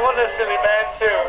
was a silly man, too.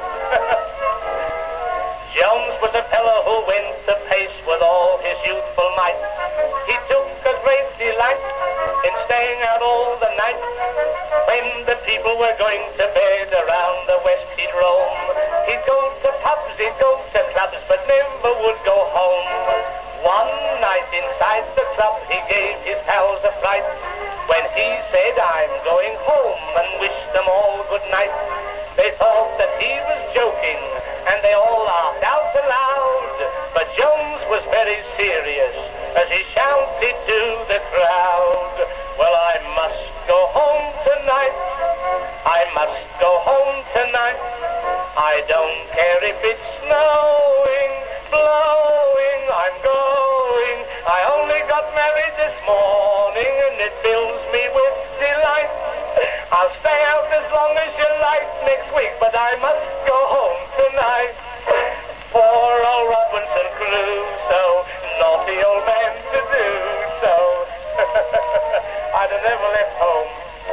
Jones was a fellow who went the pace with all his youthful might. He took a great delight in staying out all the night. When the people were going to bed around the west he'd roam. He'd go to pubs, he'd go to clubs, but never would go home. One night inside the club he gave his pals a fright when he said, "I'm going home," and wished them all good night. They thought that he was joking, and they all laughed out aloud. But Jones was very serious as he shouted to the crowd, "Well, I must go home tonight. I must go home tonight. I don't care if it's snowing, blowing, I'm going. I only got married this morning, and it fills me with delight. I'll stay out as long as you like next week, but I must go home tonight." Poor old Robinson Crusoe, naughty old man to do so. I'd have never left home.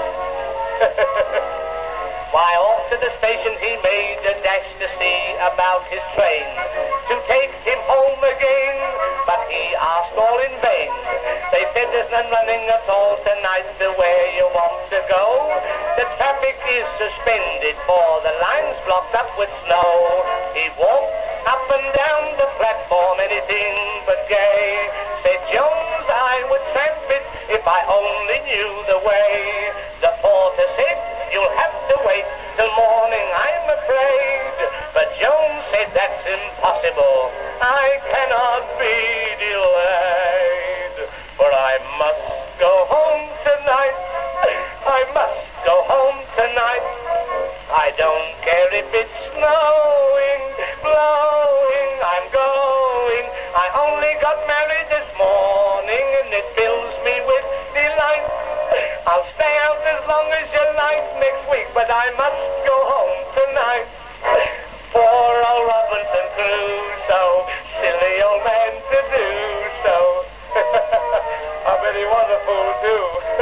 Why, off to the station he made a dash to see about his train, to take him home again, but he asked all in vain. They said there's none running at all tonight to where you want to go. The traffic is suspended for the line's blocked up with snow. He walked up and down the platform, anything but gay. Said Jones, I would tramp it if I only knew the way. The porter said, "You'll have to wait till morning, I'm afraid." But Jones said, "That's impossible. I cannot be delayed. For I must go home tonight. I must go home tonight. I don't care if it's snowing, blowing, I'm going. I only got married this morning, and it fills me with delight. I'll stay out as long as you like next week, but I must go home tonight." Poor old Robinson Crusoe, silly old man to do so. I bet he was a fool too.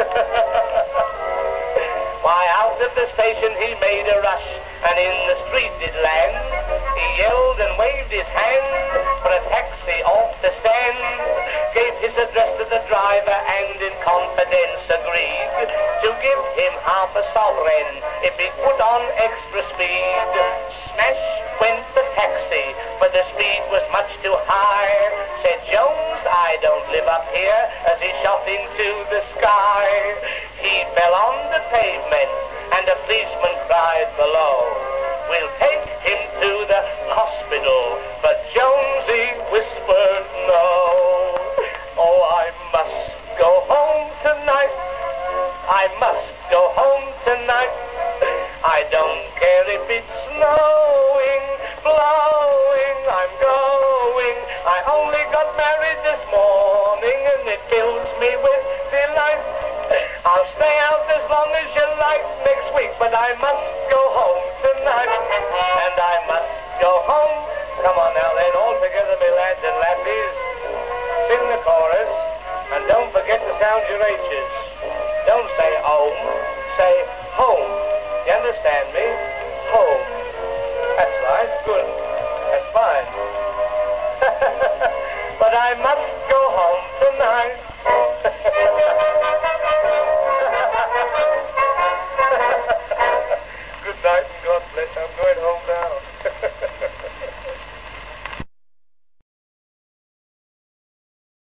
Why, out of the station he made a rush, and in the street did land. He yelled and waved his hand for a taxi off the stand, gave his address to the driver and in confidence agreed to give him half a sovereign if he put on extra speed. Smash went the taxi, but the speed was much too high. Said Jones, "I don't live up here," as he shot into the sky. He fell on the pavement, and a policeman cried below, "We'll take him to the hospital," but Jonesy whispered no. "Oh, I must go home tonight. I must go home tonight. I don't care if it's snowing, blowing, I'm going. I only got married this morning, and it fills me with delight. I'll stay out as long as you like next week, but I must go home tonight. And I must go home." Come on now then, all together, me lads and lassies. Sing the chorus, and don't forget to sound your H's. Don't say home, say home. You understand me? Home. That's right, good. That's fine. But I must go home tonight.